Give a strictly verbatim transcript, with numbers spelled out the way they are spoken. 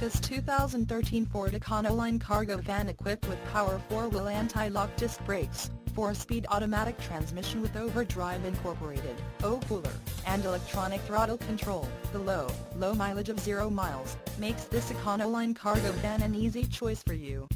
This two thousand thirteen Ford Econoline Cargo van equipped with power four-wheel anti-lock disc brakes, four-speed automatic transmission with overdrive incorporated, O-cooler, and electronic throttle control. The low, low mileage of zero miles makes this Econoline Cargo van an easy choice for you.